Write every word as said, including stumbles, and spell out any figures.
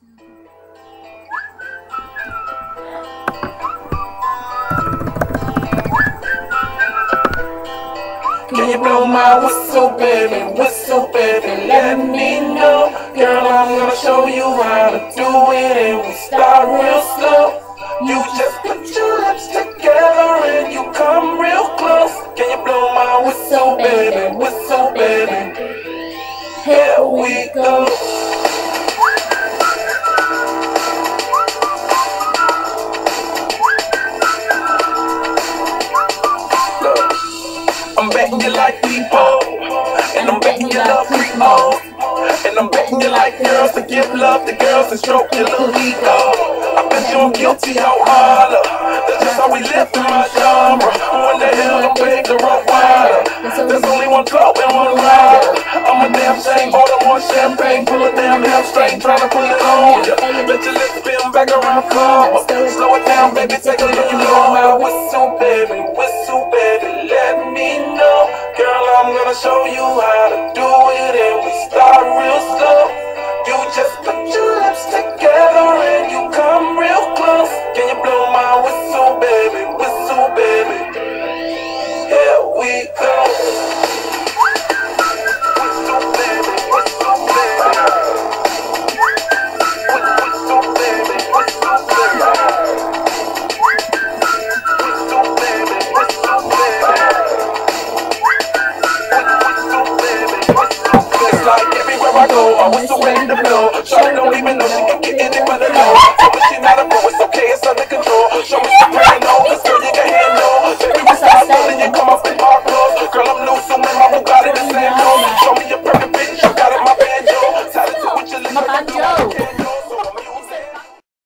Can you blow my whistle, baby, whistle, baby, let me know. Girl, I'm gonna show you how to do it, and we start real slow. You just put your lips together and you come real close. Can you blow my whistle, baby, whistle, baby? Here we go. I'm betting you like people, and I'm betting you love people, and I'm betting you like girls to give love to girls and stroke your little ego. I bet you I'm guilty, I'll holler. That's just how we live in my genre. When the hell I'm paid to run wider? There's only one club and one rider. I'm a damn shame, order more champagne, pull a damn hamstring, tryna pull it on ya. Bet your lips spin back around, come up. Slow it down, baby, take a look at my whistle, baby, whistle, baby, let me know. Girl, I'm gonna show you how to do it, and we start real slow. You just put your lips together and you come real close. Can you blow my whistle, baby, whistle, baby? Here we go. Whistle, baby, whistle, baby. Whistle, baby, whistle, baby. Whistle, baby, whistle, baby. It's like everywhere I go, I whistle ready to blow. Shawty don't even know she can get in it by the low. So when she not a pro, it's okay, it's under control. Show me some no, cause girl you can handle. Baby, we start slowly, you come up in our clothes. Girl, I'm loose, so when my Bugatti the same nose. Show me your perfect bitch, you got it, my banjo. Talented with your lips, My banjo.